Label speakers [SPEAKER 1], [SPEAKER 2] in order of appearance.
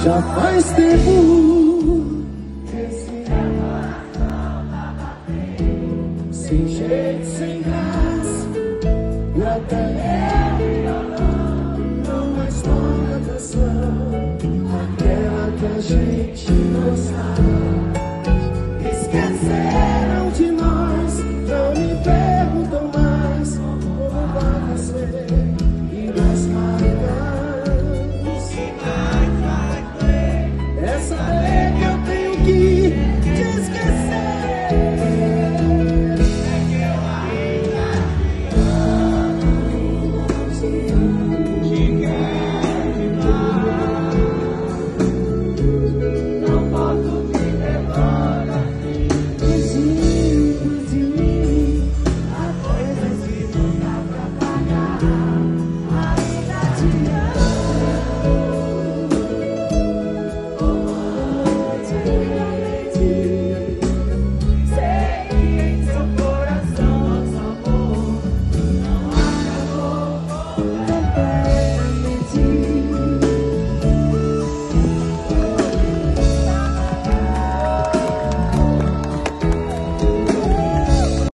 [SPEAKER 1] Já faz tempo sem jeito, sem graça, e até não mais toca a canção, aquela que a gente gostava.